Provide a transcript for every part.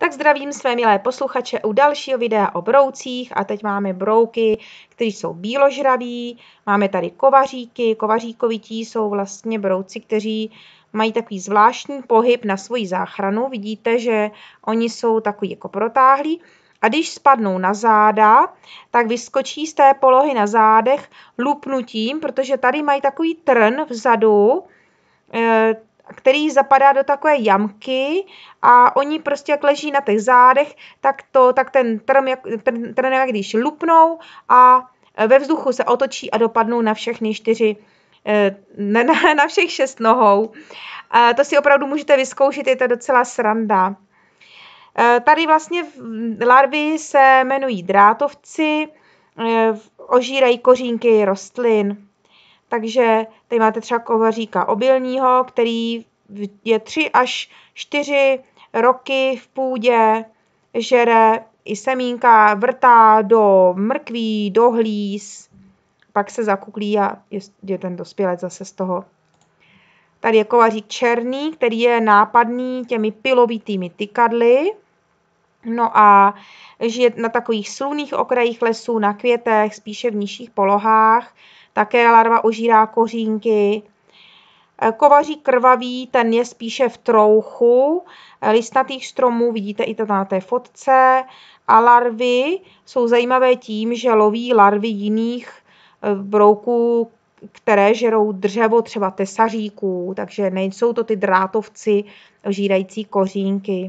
Tak zdravím své milé posluchače u dalšího videa o broucích a teď máme brouky, které jsou bíložraví. Máme tady kovaříky. Kovaříkovití jsou vlastně brouci, kteří mají takový zvláštní pohyb na svoji záchranu. Vidíte, že oni jsou takový jako protáhlí. A když spadnou na záda, tak vyskočí z té polohy na zádech lupnutím, protože tady mají takový trn vzadu, který zapadá do takové jamky a oni prostě jak leží na těch zádech, tak ten trn jak když lupnou a ve vzduchu se otočí a dopadnou na všechny na všech 6 nohou. To si opravdu můžete vyzkoušet, je to docela sranda. Tady vlastně larvy se jmenují drátovci, ožírají kořínky rostlin. Takže tady máte třeba kovaříka obilního, který je 3 až 4 roky v půdě, žere i semínka, vrtá do mrkví, do hlíz, pak se zakuklí a je ten dospělec zase z toho. Tady je kovařík černý, který je nápadný těmi pilovitými tykadly. No a žije na takových slunných okrajích lesů, na květech, spíše v nižších polohách. Také larva ožírá kořínky. Kovařík krvavý, ten je spíše v trouchu listnatých stromů, vidíte i to na té fotce. A larvy jsou zajímavé tím, že loví larvy jiných brouků, které žerou dřevo, třeba tesaříků, takže nejsou to ty drátovci ožírající kořínky.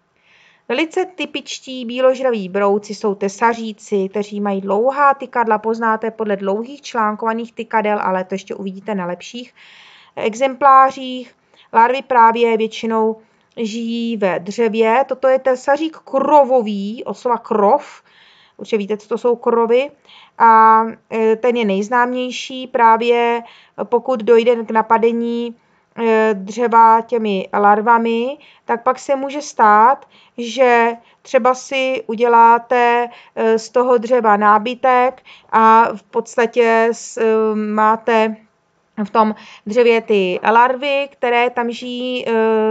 Velice typičtí bíložraví brouci jsou tesaříci, kteří mají dlouhá tykadla, poznáte podle dlouhých článkovaných tykadel, ale to ještě uvidíte na lepších exemplářích. Larvy právě většinou žijí ve dřevě. Toto je tesařík krovový, od slova krov, určitě víte, co to jsou krovy. A ten je nejznámější právě pokud dojde k napadení dřeva těmi larvami, tak pak se může stát, že třeba si uděláte z toho dřeva nábytek a v podstatě máte v tom dřevě ty larvy, které tam žijí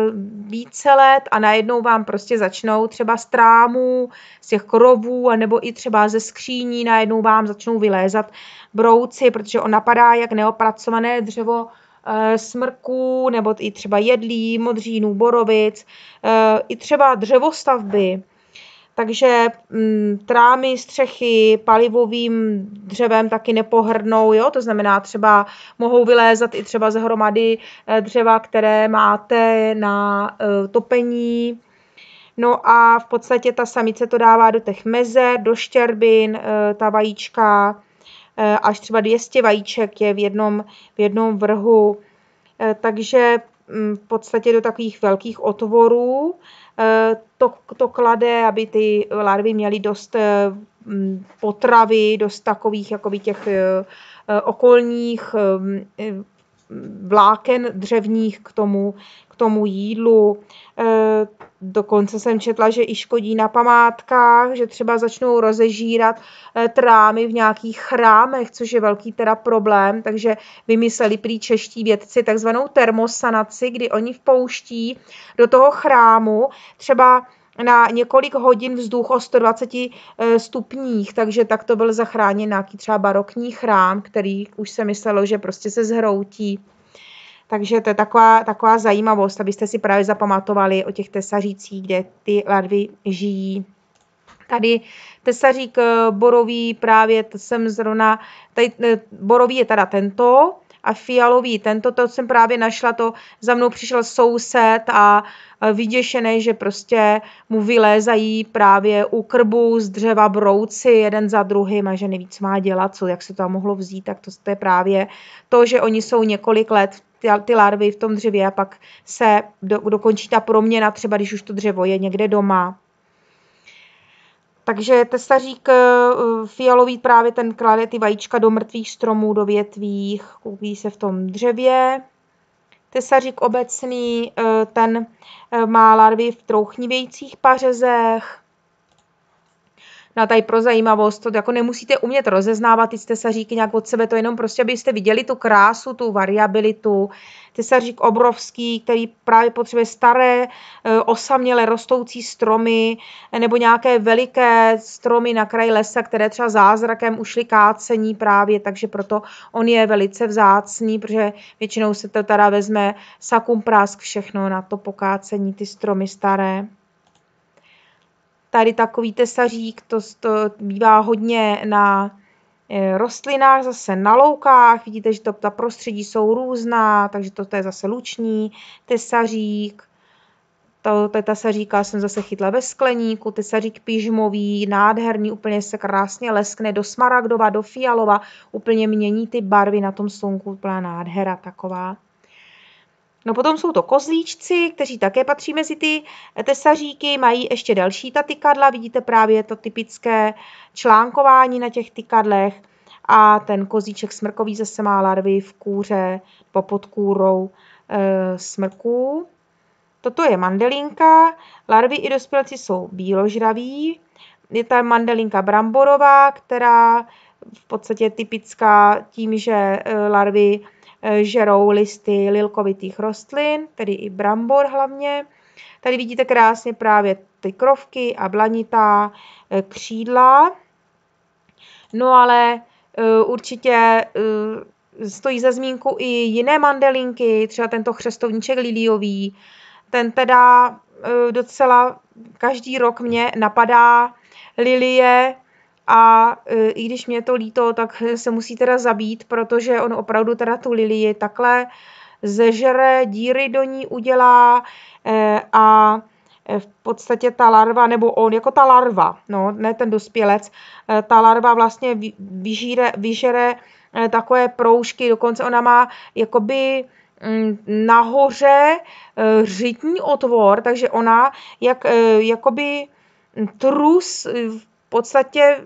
více let a najednou vám prostě začnou třeba z trámů, z těch krovů, anebo i třeba ze skříní najednou vám začnou vylézat brouci, protože on napadá jak neopracované dřevo smrků, nebo i třeba jedlí, modřínů, borovic, i třeba dřevostavby. Takže trámy, střechy palivovým dřevem taky nepohrnou, jo? To znamená třeba mohou vylézat i třeba z hromady dřeva, které máte na topení. No a v podstatě ta samice to dává do těch mezer, do štěrbin, ta vajíčka, až třeba 200 vajíček je v jednom vrhu, takže v podstatě do takových velkých otvorů to klade, aby ty larvy měly dost potravy, dost takových jakoby těch okolních vláken dřevních k tomu jídlu. Dokonce jsem četla, že i škodí na památkách, že třeba začnou rozežírat trámy v nějakých chrámech, což je velký teda problém, takže vymysleli prý čeští vědci takzvanou termosanaci, kdy oni vpouští do toho chrámu třeba na několik hodin vzduch o 120 stupních, takže tak to byl zachráněn nějaký třeba barokní chrám, který už se myslelo, že prostě se zhroutí. Takže to je taková zajímavost, abyste si právě zapamatovali o těch tesařících, kde ty larvy žijí. Tady tesařík borový, právě to jsem zrovna, tady borový je teda tento a fialový tento, to jsem právě našla, to za mnou přišel soused a vyděšený, že prostě mu vylézají právě u krbu z dřeva brouci jeden za druhým a že neví, co má dělat, jak se to tam mohlo vzít, tak to je právě to, že oni jsou několik let ty larvy v tom dřevě a pak se dokončí ta proměna, třeba když už to dřevo je někde doma. Takže tesařík fialový právě ten klade ty vajíčka do mrtvých stromů, do větvích, koupí se v tom dřevě. Tesařík obecný, ten má larvy v trouchnivějících pařezech. No a tady pro zajímavost, to jako nemusíte umět rozeznávat ty tesaříky nějak od sebe, to jenom prostě, abyste viděli tu krásu, tu variabilitu. Tesařík obrovský, který právě potřebuje staré, osaměle rostoucí stromy, nebo nějaké veliké stromy na kraji lesa, které třeba zázrakem ušly kácení právě, takže proto on je velice vzácný, protože většinou se to teda vezme sakum prask všechno na to pokácení, ty stromy staré. Tady takový tesařík, to bývá hodně na rostlinách, zase na loukách. Vidíte, že ta prostředí jsou různá, takže to je zase luční tesařík. To tesaříka jsem zase chytla ve skleníku, tesařík pyžmový, nádherný, úplně se krásně leskne do smaragdova, do fialova, úplně mění ty barvy na tom slunku, úplná nádhera taková. No potom jsou to kozlíčci, kteří také patří mezi ty tesaříky, mají ještě další ta tykadla, vidíte právě to typické článkování na těch tykadlech a ten kozíček smrkový zase má larvy v kůře, pod kůrou smrků. Toto je mandelinka, larvy i dospělci jsou bíložraví, je tam mandelinka bramborová, která v podstatě je typická tím, že larvy žerou listy lilkovitých rostlin, tedy i brambor hlavně. Tady vidíte krásně právě ty krovky a blanitá křídla. No ale určitě stojí za zmínku i jiné mandelinky, třeba tento chřestovníček liliový. Ten teda docela každý rok mě napadá lilie, a i když mě to líto, tak se musí teda zabít, protože on opravdu teda tu lilii takhle zežere, díry do ní udělá a v podstatě ta larva, nebo on jako ta larva, no, ne ten dospělec, ta larva vlastně vyžere takové proužky, dokonce ona má jakoby nahoře řitní otvor, takže ona jakoby trus v podstatě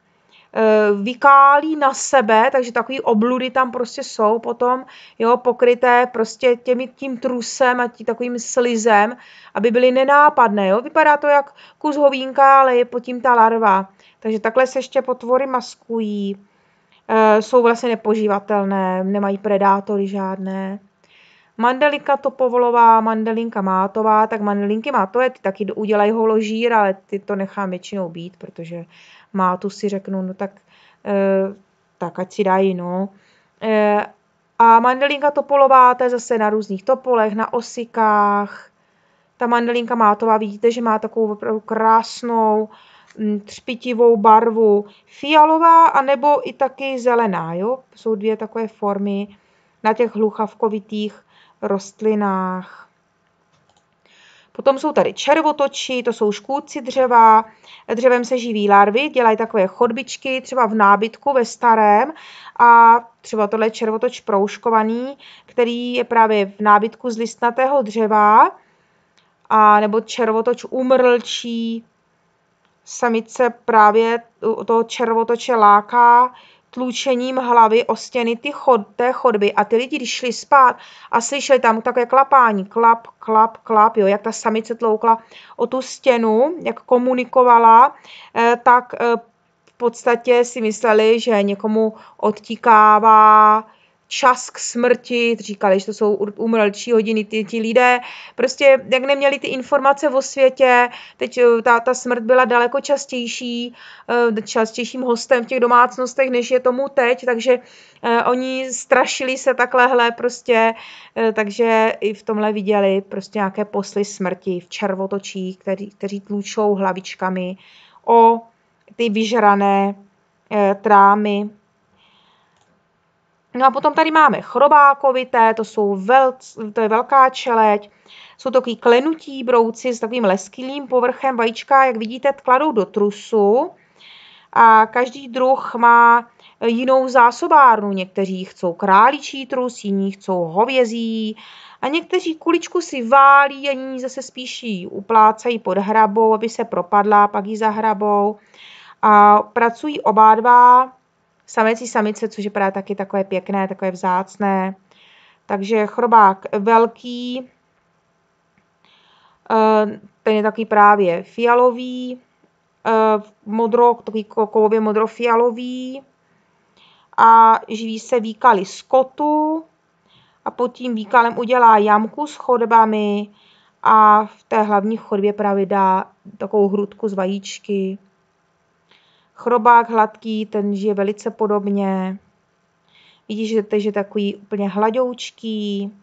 vykálí na sebe, takže takový obludy tam prostě jsou potom, jo, pokryté prostě tím trusem a takovým slizem, aby byly nenápadné, jo. Vypadá to jak kus hovínka, ale je pod tím ta larva. Takže takhle se ještě potvory maskují. Jsou vlastně nepožívatelné, nemají predátory žádné. Mandelinka topovolová, mandelinka mátová, tak mandelinky mátové ty taky udělají holožír, ale ty to nechám většinou být, protože mátu si řeknu, no tak ať si dají, no. A mandelinka topolová, to je zase na různých topolech, na osikách. Ta mandelinka mátová, vidíte, že má takovou opravdu krásnou třpitivou barvu fialová, anebo i taky zelená, jo. Jsou dvě takové formy na těch hluchavkovitých rostlinách. Potom jsou tady červotoči, to jsou škůdci dřeva, dřevem se živí larvy, dělají takové chodbičky, třeba v nábytku ve starém, a třeba tohle je červotoč proužkovaný, který je právě v nábytku z listnatého dřeva, a nebo červotoč umrlčí. Samice právě toho červotoče láká tlučením hlavy o stěny té chodby, a ty lidi, když šli spát a slyšeli tam takové klapání, klap, klap, klap, jo, jak ta samice tloukla o tu stěnu, jak komunikovala, tak v podstatě si mysleli, že někomu odtíkává čas k smrti, říkali, že to jsou umrlčí hodiny, ti lidé, prostě jak neměli ty informace o světě, teď ta smrt byla daleko častějším hostem v těch domácnostech, než je tomu teď, takže oni strašili se takhle prostě, takže i v tomhle viděli prostě nějaké posly smrti v červotočích, kteří tlučou hlavičkami o ty vyžrané trámy. No a potom tady máme chrobákovité, to je velká čeleď, jsou takový klenutí brouci s takovým leskylým povrchem, vajíčka, jak vidíte, kladou do trusu, a každý druh má jinou zásobárnu. Někteří chcou králičí trus, jiní chcou hovězí a někteří kuličku si válí a jiní zase spíš ji uplácají pod hrabou, aby se propadla, pak ji zahrabou, a pracují oba dva, samec i samice, což je právě taky takové pěkné, takové vzácné. Takže chrobák velký, ten je takový právě fialový, takový kovově modrofialový a živí se výkaly skotu a pod tím výkalem udělá jamku s chodbami a v té hlavní chodbě právě dá takovou hrudku z vajíčky. Chrobák hladký, ten žije velice podobně. Vidíte, že takový úplně hladoučký.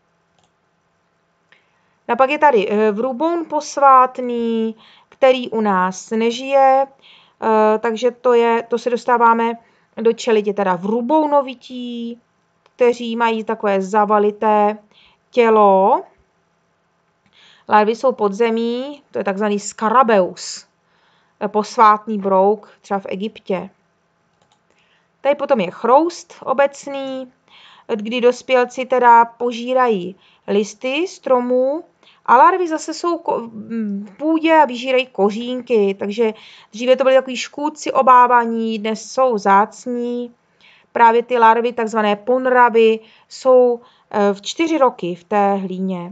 A pak je tady vruboun posvátný, který u nás nežije, takže to se dostáváme do čeledi teda vrubounovití, kteří mají takové zavalité tělo. Larvy jsou podzemí, to je takzvaný skarabeus, posvátný brouk, třeba v Egyptě. Tady potom je chroust obecný, kdy dospělci teda požírají listy stromů a larvy zase jsou v půdě a vyžírají kořínky, takže dříve to byly takový škůdci obávaní, dnes jsou vzácní. Právě ty larvy, takzvané ponravy, jsou v 4 roky v té hlíně.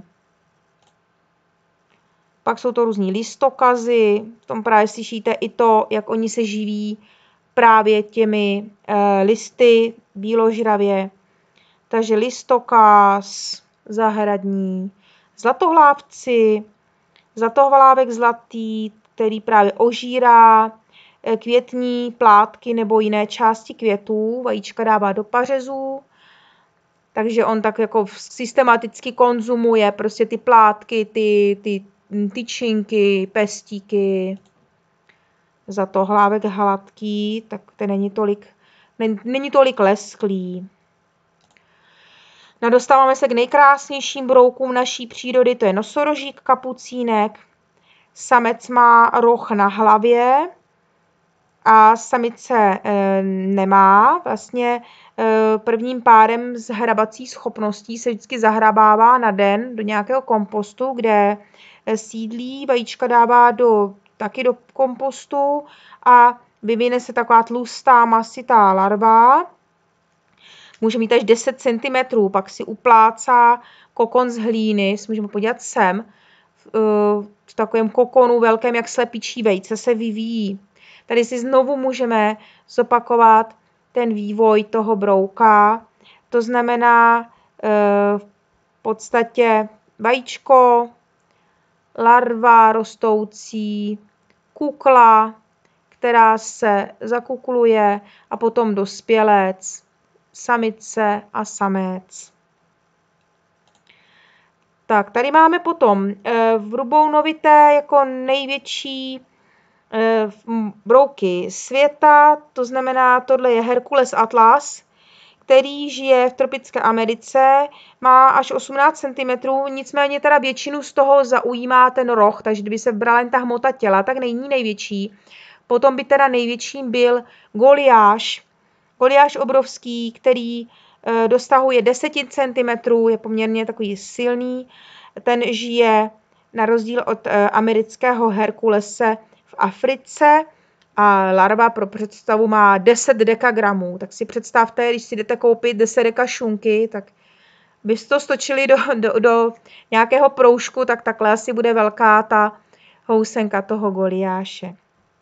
Pak jsou to různí listokazy, v tom právě slyšíte i to, jak oni se živí právě těmi listy bíložravě. Takže listokaz, zahradní, zlatohlávci, zlatohlávek zlatý, který právě ožírá květní plátky nebo jiné části květů, vajíčka dává do pařezů, takže on tak jako systematicky konzumuje prostě ty plátky, ty tyčinky, pestíky. Zlatohlávek hladký, tak ten není tolik lesklý. No, dostáváme se k nejkrásnějším broukům naší přírody, to je nosorožík kapucínek. Samec má roh na hlavě a samice nemá. Vlastně prvním párem z hrabací schopností se vždycky zahrabává na den do nějakého kompostu, kde sídlí, vajíčka dává taky do kompostu a vyvine se taková tlustá masitá larva. Může mít až 10 cm, pak si uplácá kokon z hlíny, si můžeme podívat sem, v takovém kokonu velkém, jak slepičí vejce se vyvíjí. Tady si znovu můžeme zopakovat ten vývoj toho brouka, to znamená v podstatě vajíčko, larva rostoucí, kukla, která se zakukluje a potom dospělec, samice a samec. Tak, tady máme potom vrubounovité jako největší brouky světa, to znamená, tohle je Hercules atlas, který žije v tropické Americe, má až 18 cm, nicméně teda většinu z toho zaujímá ten roh, takže kdyby se brala jen ta hmota těla, tak není největší. Potom by teda největším byl Goliáš obrovský, který dosahuje 10 cm, je poměrně takový silný. Ten žije na rozdíl od amerického Herkulese v Africe a larva pro představu má 10 dekagramů. Tak si představte, když si jdete koupit 10 deka šunky, tak byste to stočili do nějakého proužku, tak takhle asi bude velká ta housenka toho Goliáše.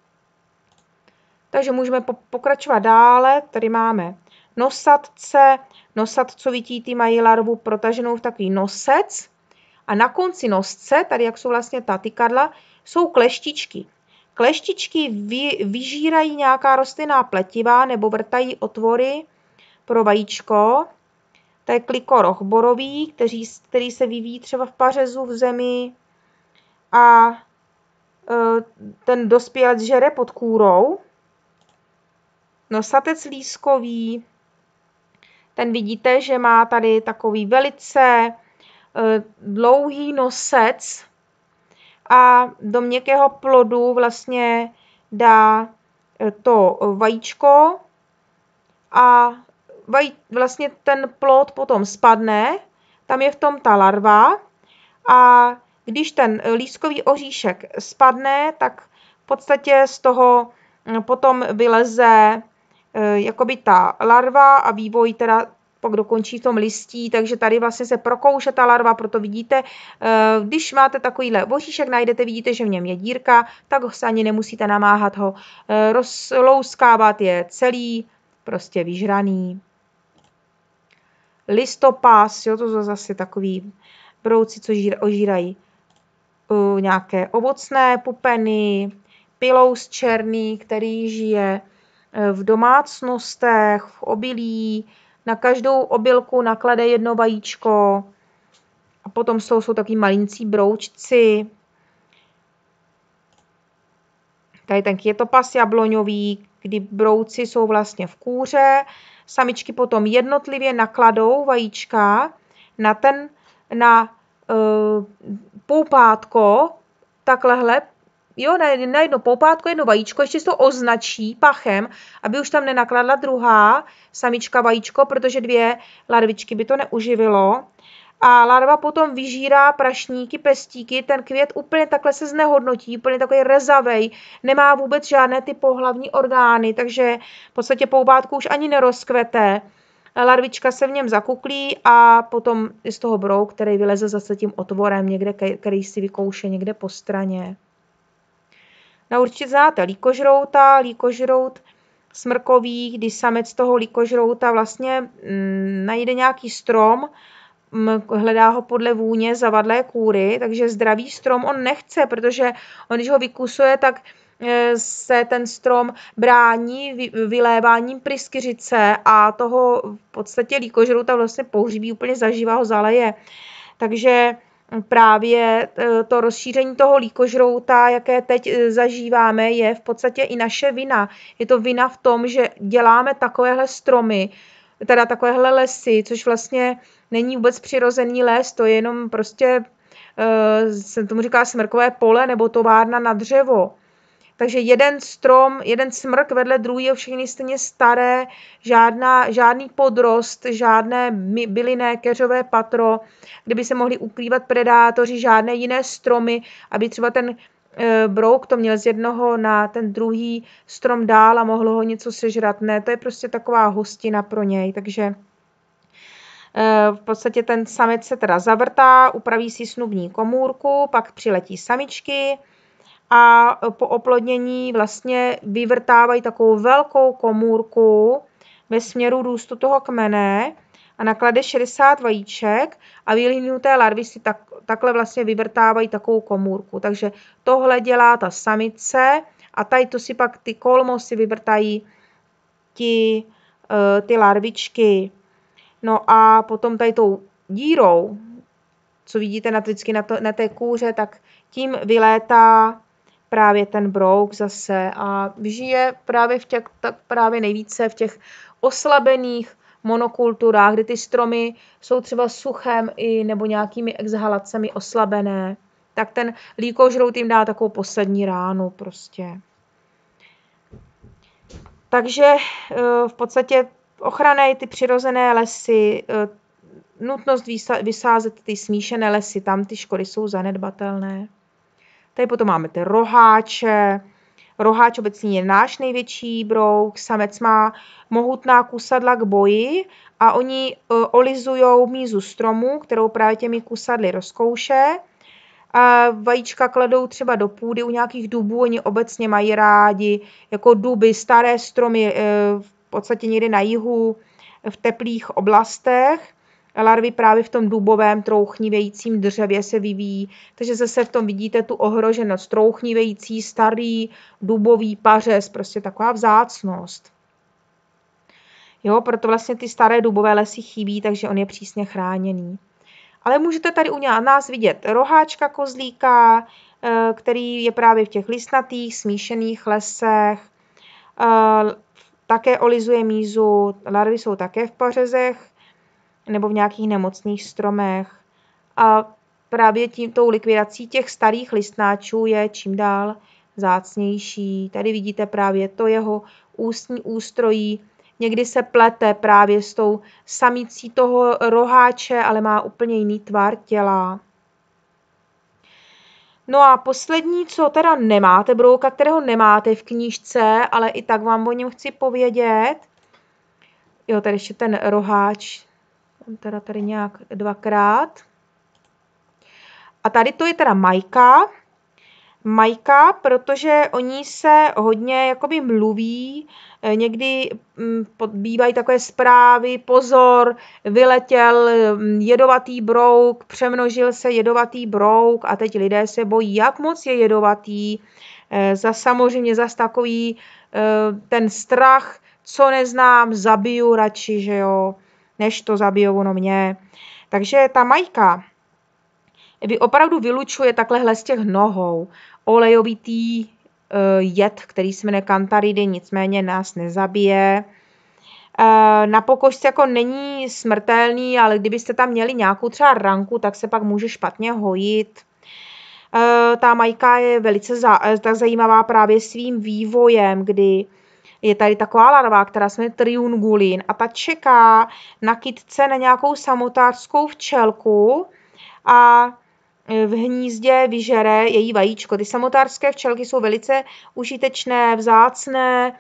Takže můžeme pokračovat dále. Tady máme nosatce. Nosatcovití ty mají larvu protaženou v takový nosec. A na konci nosce, tady jak jsou vlastně ta tykadla, jsou kleštičky. Kleštičky vyžírají nějaká rostlinná pletiva nebo vrtají otvory pro vajíčko. To je klikoroch borový, který se vyvíjí třeba v pařezu v zemi. A ten dospělec žere pod kůrou. Nosatec lískový, ten vidíte, že má tady takový velice dlouhý nosec a do měkkého plodu vlastně dá to vajíčko a vlastně ten plod potom spadne, tam je v tom ta larva a když ten lískový oříšek spadne, tak v podstatě z toho potom vyleze jakoby ta larva a vývoj teda pak dokončí v tom listí, takže tady vlastně se prokouše ta larva, proto vidíte, když máte takovýhle voříšek, najdete, vidíte, že v něm je dírka, tak se ani nemusíte namáhat ho rozlouskávat, je celý, prostě vyžraný. Listopás, jo, to jsou zase takový brouci, co ožírají nějaké ovocné pupeny, pilous černý, který žije v domácnostech, v obilí, na každou obilku naklade jedno vajíčko a potom jsou takový malincí broučci. Tady ten květopas jabloňový, kdy brouci jsou vlastně v kůře, samičky potom jednotlivě nakladou vajíčka na poupátko, takhle, jo, na jedno poupátko, jedno vajíčko, ještě se to označí pachem, aby už tam nenakladla druhá samička vajíčko, protože 2 larvičky by to neuživilo. A larva potom vyžírá prašníky, pestíky, ten květ úplně takhle se znehodnotí, úplně takový rezavej, nemá vůbec žádné ty pohlavní orgány, takže v podstatě poupátku už ani nerozkvete. Larvička se v něm zakuklí a potom je z toho brouk, který vyleze zase tím otvorem, někde, který si vykouše někde po straně. No určitě znáte líkožrout smrkový, když samec toho líkožrouta vlastně najde nějaký strom, hledá ho podle vůně zavadlé kůry, takže zdravý strom on nechce, protože on, když ho vykusuje, tak se ten strom brání vyléváním pryskyřice a toho v podstatě líkožrouta vlastně pohřbí úplně zaživa, ho zaleje. Takže právě to rozšíření toho líkožrouta, jaké teď zažíváme, je v podstatě i naše vina. Je to vina v tom, že děláme takovéhle stromy, teda takovéhle lesy, což vlastně není vůbec přirozený les, to je jenom prostě, se tomu říká smrkové pole nebo továrna na dřevo. Takže jeden strom, jeden smrk vedle druhého, všechny stejně staré, žádný podrost, žádné bylinné keřové patro, kde by se mohli ukrývat predátoři, žádné jiné stromy, aby třeba ten brouk to měl z jednoho na ten druhý strom dál a mohlo ho něco sežrat. Ne, to je prostě taková hostina pro něj, takže v podstatě ten samec se teda zavrtá, upraví si snubní komůrku, pak přiletí samičky a po oplodnění vlastně vyvrtávají takovou velkou komůrku ve směru růstu toho kmene a naklade 60 vajíček a vylinuté larvy si takhle vlastně vyvrtávají takovou komůrku. Takže tohle dělá ta samice a tady to si pak ty kolmo si vyvrtají ty larvičky. No a potom tady tou dírou, co vidíte vždycky na té kůře, tak tím vylétá právě ten brouk zase a žije právě nejvíce v těch oslabených monokulturách, kdy ty stromy jsou třeba suchem nebo nějakými exhalacemi oslabené. Tak ten líkožrout jim dá takovou poslední ránu prostě. Takže v podstatě ochranej ty přirozené lesy, nutnost vysázet ty smíšené lesy, tam ty škody jsou zanedbatelné. Tady potom máme ty roháče. Roháč obecně je náš největší brouk. Samec má mohutná kusadla k boji a oni olizujou mízu stromu, kterou právě těmi kusadly rozkouše. A vajíčka kladou třeba do půdy u nějakých dubů. Oni obecně mají rádi jako duby, staré stromy v podstatě někde na jihu v teplých oblastech. Larvy právě v tom dubovém trouchnivějícím dřevě se vyvíjí, takže zase v tom vidíte tu ohroženost. Trouchnivějící starý dubový pařez, prostě taková vzácnost. Jo, proto vlastně ty staré dubové lesy chybí, takže on je přísně chráněný. Ale můžete tady u nás vidět roháčka kozlíka, který je právě v těch listnatých, smíšených lesech. Také olizuje mízu, larvy jsou také v pařezech nebo v nějakých nemocných stromech. A právě tou likvidací těch starých listnáčů je čím dál vzácnější. Tady vidíte právě to jeho ústní ústrojí. Někdy se plete právě s tou samicí toho roháče, ale má úplně jiný tvar těla. No a poslední, co teda nemáte, brouka, kterého nemáte v knížce, ale i tak vám o něm chci povědět. Jo, tady ještě ten roháč, Mám teda tady nějak dvakrát. A tady to je teda Majka. Majka, protože o ní se hodně jakoby mluví, někdy bývají takové zprávy, pozor, vyletěl jedovatý brouk, přemnožil se jedovatý brouk a teď lidé se bojí, jak moc je jedovatý. Samozřejmě zas takový ten strach, co neznám, zabiju radši, že jo, než to zabijou ono mě. Takže ta Majka opravdu vylučuje takhle z těch nohou olejovitý jed, který se jmenuje kantaridy, nicméně nás nezabije. Na pokožce jako není smrtelný, ale kdybyste tam měli nějakou třeba ranku, tak se pak může špatně hojit. Ta Majka je velice zajímavá právě svým vývojem, kdy je tady taková larva, která se jmenuje triungulin a ta čeká na kytce na nějakou samotářskou včelku a v hnízdě vyžere její vajíčko. Ty samotářské včelky jsou velice užitečné, vzácné.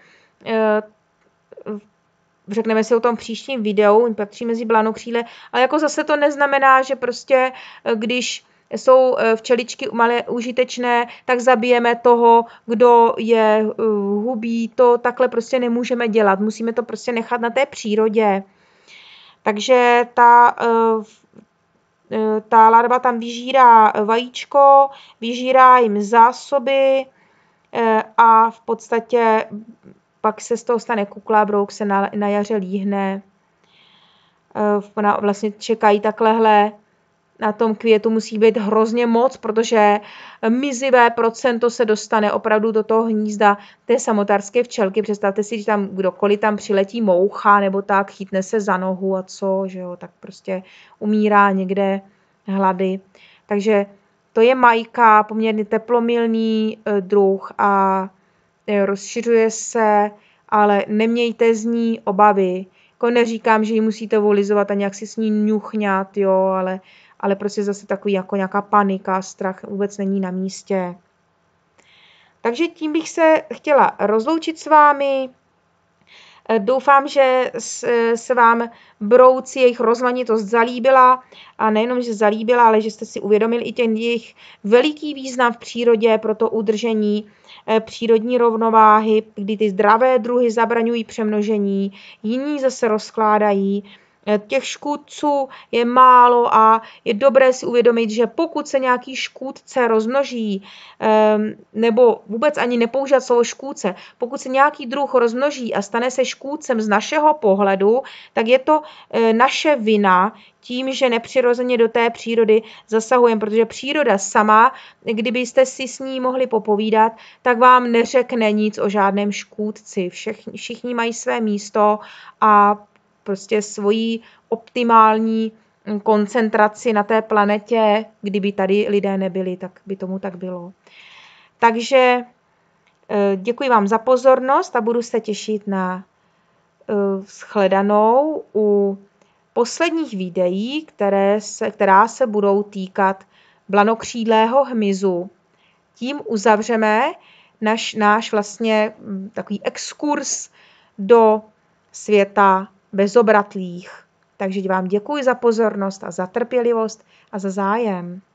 Řekneme si o tom příštím videu, patří mezi blanokřídle, ale jako zase to neznamená, že prostě když jsou včeličky malé užitečné, tak zabijeme toho, kdo je hubí. To takhle prostě nemůžeme dělat. Musíme to prostě nechat na té přírodě. Takže ta larva tam vyžírá vajíčko, vyžírá jim zásoby a v podstatě pak se z toho stane kukla, brouk se na jaře líhne. Vlastně čekají takhle. Na tom květu musí být hrozně moc, protože mizivé procento se dostane opravdu do toho hnízda té samotářské včelky. Představte si, že tam kdokoliv tam přiletí moucha nebo tak, chytne se za nohu a co, že jo, tak prostě umírá někde hlady. Takže to je Majka, poměrně teplomilný druh a rozšiřuje se, ale nemějte z ní obavy. Jako neříkám, že ji musíte volizovat a nějak si s ní ňuchňat, jo, ale prostě zase takový jako nějaká panika, strach vůbec není na místě. Takže tím bych se chtěla rozloučit s vámi. Doufám, že se vám brouci, jejich rozmanitost zalíbila a nejenom, že zalíbila, ale že jste si uvědomili i ten jejich veliký význam v přírodě pro to udržení přírodní rovnováhy, kdy ty zdravé druhy zabraňují přemnožení, jiní zase rozkládají. Těch škůdců je málo a je dobré si uvědomit, že pokud se nějaký škůdce rozmnoží, nebo vůbec ani nepoužívat slovo škůdce, pokud se nějaký druh rozmnoží a stane se škůdcem z našeho pohledu, tak je to naše vina tím, že nepřirozeně do té přírody zasahujeme, protože příroda sama, kdybyste si s ní mohli popovídat, tak vám neřekne nic o žádném škůdci. Všichni mají své místo a prostě svoji optimální koncentraci na té planetě, kdyby tady lidé nebyli, tak by tomu tak bylo. Takže děkuji vám za pozornost a budu se těšit na shledanou u posledních videí, která se budou týkat blanokřídlého hmyzu. Tím uzavřeme náš vlastně takový exkurs do světa bezobratlých. Takže vám děkuji za pozornost a za trpělivost a za zájem.